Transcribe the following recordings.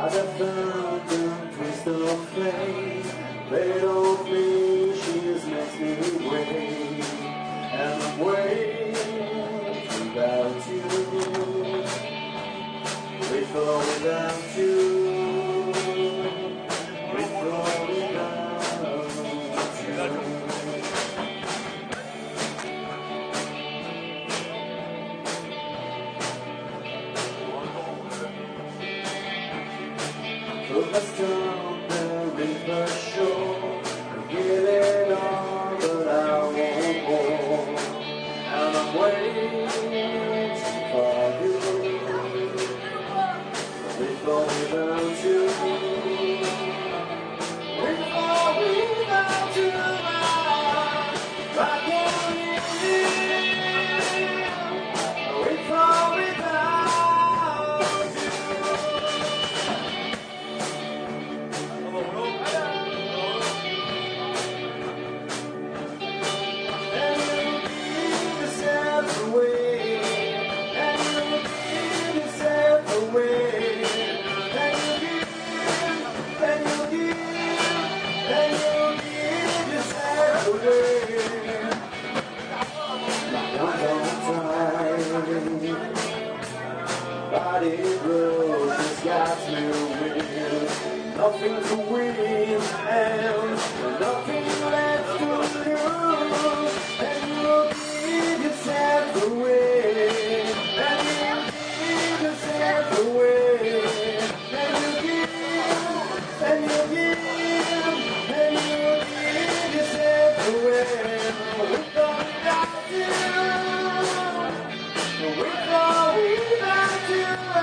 As I found a twist of fate, laid on me, she just makes me wait. And I'm waiting without you, with or without you, with or without you. Let's down the river shore and get it on, but I won't go. And I'm waiting for you, with or without you, with or without you, I can't live, with or without you. Body blows, it's got me win. Nothing to win and nothing left to lose. And you'll give yourself away. And you'll give yourself away. And you'll give, and you'll give, and you'll give yourself away. With or without you, with or without you.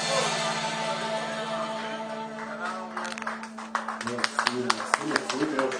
Merci, merci, merci.